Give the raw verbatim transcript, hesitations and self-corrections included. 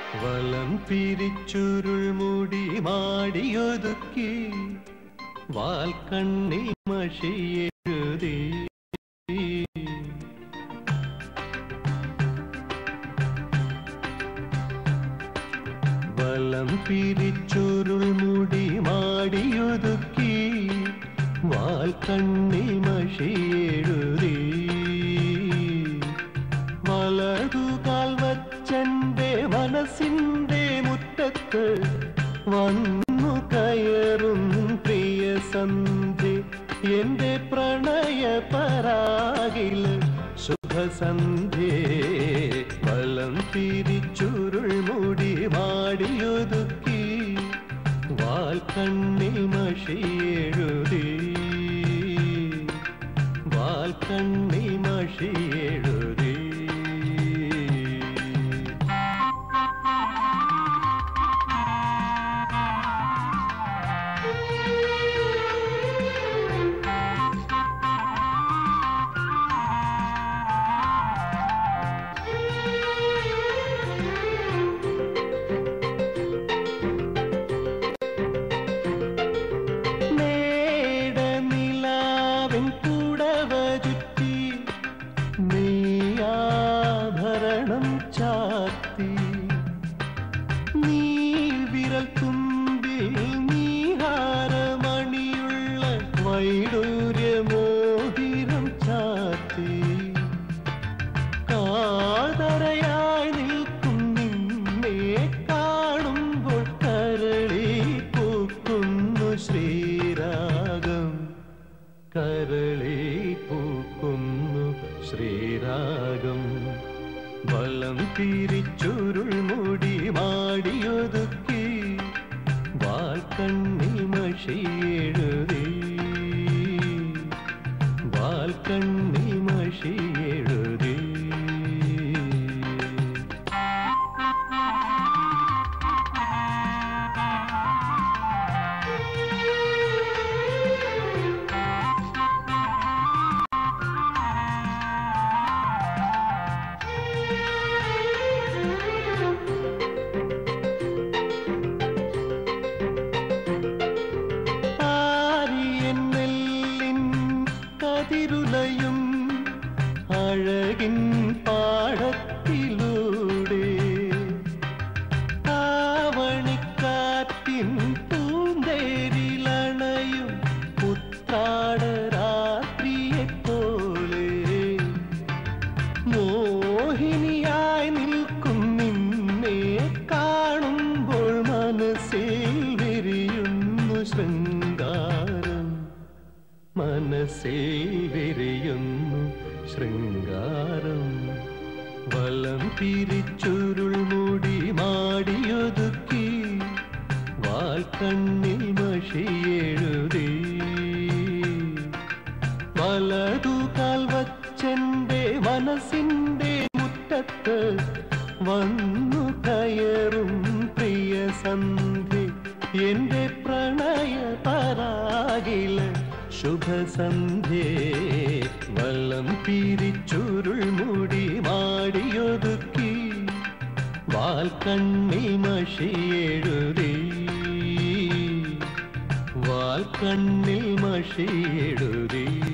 വലം പിരിച്ചുരുൾ മുടി മാടിയൊതുക്കി വാൽക്കണ്ണി മഷിയെഴുതി വലം പിരിച്ചുരുൾ മുടി മാടിയൊതുക്കി വാൽക്കണ്ണി മഷിയെഴുതി വലതുകാൽ വച്ചെന്റെ മനസ്സിന്റെ മുറ്റത്ത് വന്നു കയറും പ്രിയ സന്ധ്യ എന്റെ പ്രണയ പരാഗിൽ ശുഭസന്ധ്യേ വലം തിരിച്ചുരുൾ മുടി മാടിയൊതുക്കി വാൽക്കണ്ണിൽ മഷിയെഴുതി വാൽക്കണ്ണിൽ മഷിയെഴുതി നീ വിരൽ തുമ്പിൽ നീഹാരമണിയുള്ള വൈഡൂര്യമോതിരം ചാത്തി കാതരയായി നിൽക്കും നിന്നെ കാണുമ്പോൾ കരളി പൂക്കുന്നു ശ്രീരാഗം കരളി പൂക്കുന്നു ശ്രീരാഗം വലം തിരിച്ചുരുൾ മുടി മാടിയൊതുക്കി വാൽക്കണ്ണിൽ മഷിയെഴുതി വാൽക്കണ്ണിൽ മഷിയെഴുതി ുലയും അഴകിൻ പാടത്തിലൂടെ ആവണിക്കാറ്റിൻ പൂന്തേരിലണയും ഉത്രാട രാത്രിയെ പോലെ മോഹിനിയായി നിൽക്കും നിന്നെ കാണുമ്പോൾ മനസ്സിൽ വിരിയുന്നു ശൃംഗാരം മനസ്സിൽ വിരിയുന്നു ശൃംഗാരം വലം തിരിച്ചുരുൾ മുടി മാടിയൊതുക്കി വാൽക്കണ്ണിൽ മഷിയെഴുതി വലതുകാൽ വച്ചെന്റെ മനസ്സിന്റെ മുറ്റത്ത് വന്നു കയറും പ്രിയ സന്ധ്യ എന്റെ പ്രണയ പരാഗില് ശുഭസന്ധ്യേ വലം തിരിച്ചുരുൾ മുടി മാടിയൊതുക്കി വാൽക്കണ്ണിൽ മഷിയെഴുതി വാൽക്കണ്ണിൽ മഷിയെഴുതി